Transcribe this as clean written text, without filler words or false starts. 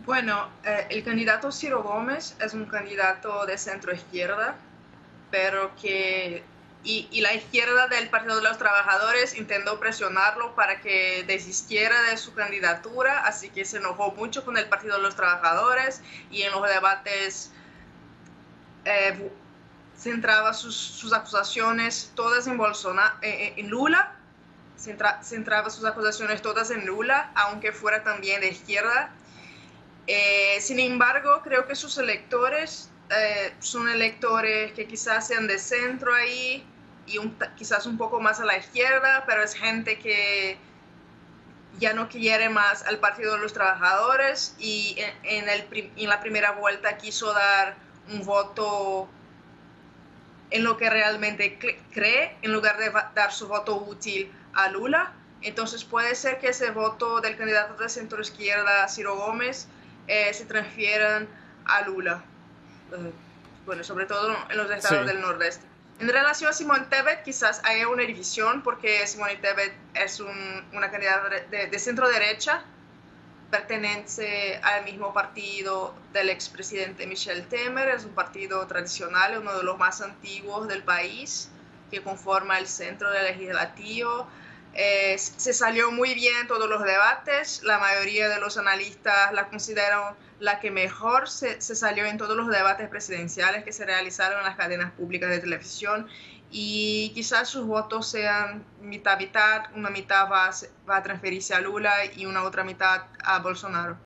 Bueno, el candidato Ciro Gómez es un candidato de centro izquierda, pero y la izquierda del Partido de los Trabajadores intentó presionarlo para que desistiera de su candidatura, así que se enojó mucho con el Partido de los Trabajadores y en los debates eh, centraba sus acusaciones todas en Lula, centraba sus acusaciones todas en Lula, aunque fuera también de izquierda. Sin embargo, creo que sus electores son electores que quizás sean de centro ahí y quizás un poco más a la izquierda, pero es gente que ya no quiere más al Partido de los Trabajadores y en la primera vuelta quiso dar un voto en lo que realmente cree, en lugar de dar su voto útil a Lula. Entonces puede ser que ese voto del candidato de centro izquierda, Ciro Gómez, se transfieran a Lula. Uh, bueno, sobre todo en los estados Sí, del nordeste. En relación a Simone Tebet, quizás haya una división porque Simone Tebet es una candidata de centro derecha, pertenece al mismo partido del expresidente Michel Temer, es un partido tradicional, uno de los más antiguos del país, que conforma el centro del legislativo. Se salió muy bien todos los debates, la mayoría de los analistas la consideran la que mejor se salió en todos los debates presidenciales que se realizaron en las cadenas públicas de televisión y quizás sus votos sean mitad-mitad, una mitad va a transferirse a Lula y una otra mitad a Bolsonaro.